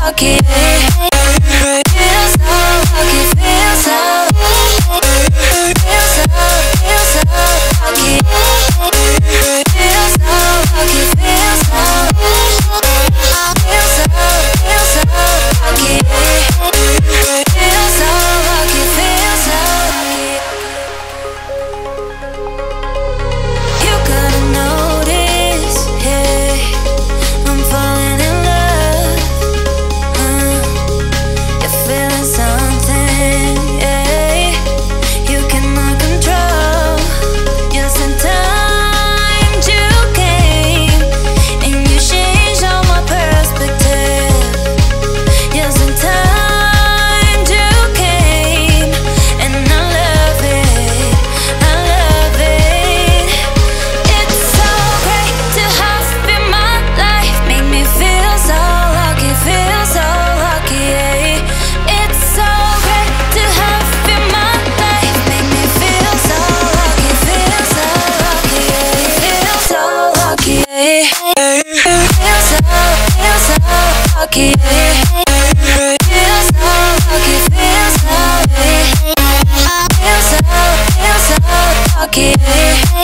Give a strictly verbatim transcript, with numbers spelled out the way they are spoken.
lucky. Feel so lucky, feel so, feel so, feel so lucky. Feel so lucky, feel so, feel so, feel so lucky. Feel so lucky, feel so lucky. You gotta notice, hey, I'm falling in love. Uh, you're feeling something, yeah. You cannot control. Yes, in time you came and you changed all my perspective. Yes, in time you came and I love it, I love it. It's so great to have you in my life. Make me feel so lucky, feel so lucky, yeah. It's so great to have you in my life. Make me feel so lucky, feel so lucky, yeah. Feel so lucky, yeah. Feel so, feel so lucky, yeah. Feel so lucky, feel so, yeah. Feel so, feel so lucky, yeah.